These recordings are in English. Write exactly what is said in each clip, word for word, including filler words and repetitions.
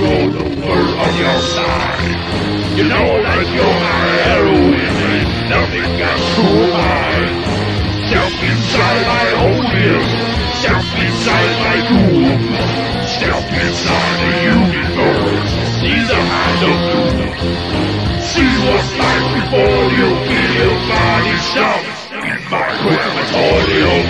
roll over on your side. You know that you're my heroine, and nothing got through mine. Step inside my holiest, step inside my doom. Step inside the universe, see the hand of doom. See what's like before you feel your body stop in my crematorium.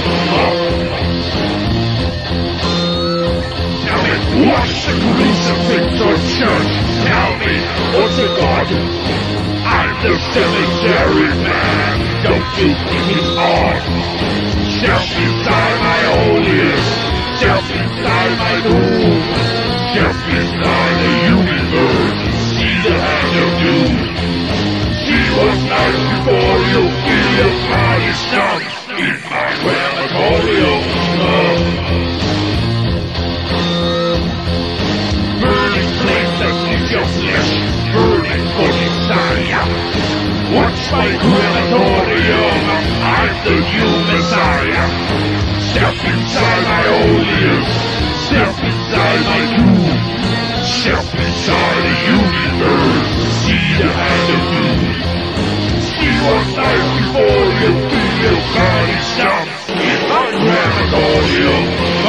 Tell me, what's the crucifix or church? Tell me, what's a God? I'm the cemetery man, don't you think it's odd? Step inside my holiest, step inside my doom. Step inside the universe, see the hand of doom. See what's like before you feel your body stop in my crematorium. Burning flames that eat your flesh, burning for desire. Watch my crematorium, I'm the new Messiah. Step inside my holiest, step inside my tomb. Step inside the universe, see the hand of doom. See what's like before you feel your body stop in my crematorium.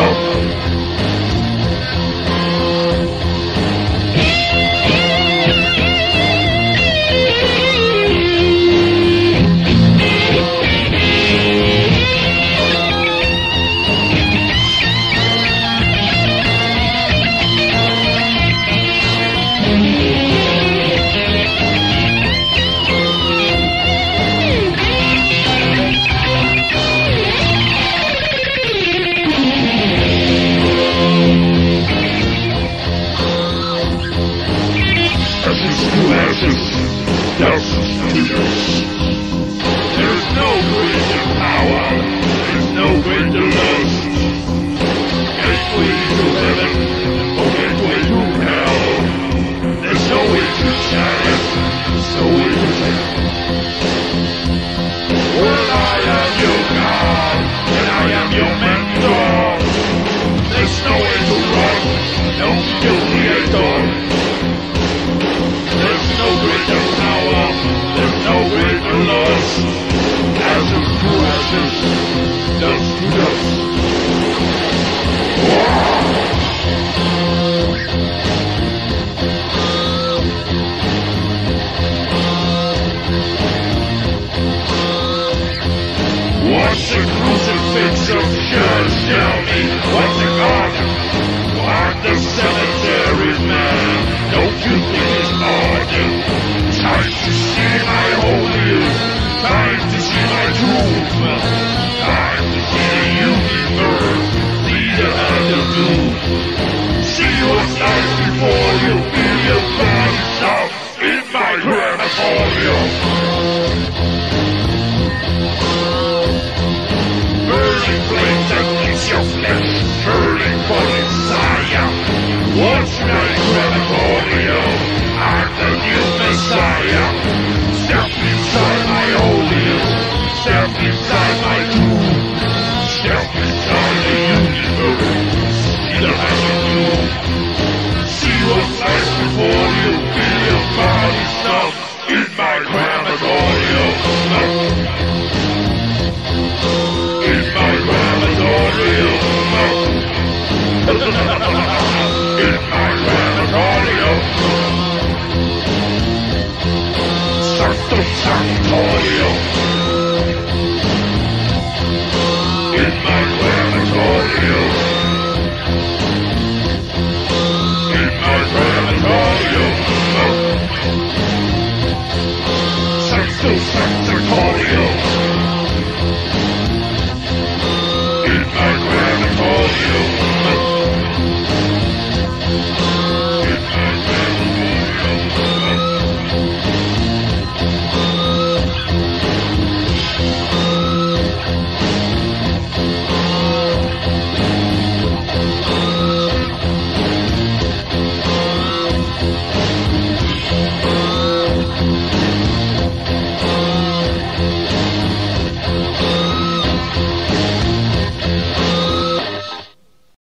There's no greater power, there's no greater lust. Gateway to heaven, or gateway to hell. There's no way to shine, there's no way to tell. Well, I am your God, and I am your mentor. There's no way to run, no skill creator. There's no greater power, there's no greater loss. Ashes to ashes, dust to dust. What's a crucifix of church? Tell me, what's a God? I'm the cemetery man, don't you think it's odd? Time to see my holiest, time to see my tomb. Time to see the universe, see the hand of doom. See what's like before you feel your body stop in my crematorium. Burning flames that eat your flesh, burning for desire. Watch my crematorium, I'm the new Messiah. Step inside my holiest, step inside my tomb. Step inside the universe, see the hand of doom. See what's like before you feel your body stop in my crematorium. In my crematorium. In my crematorium. Sanctum Sanctorium.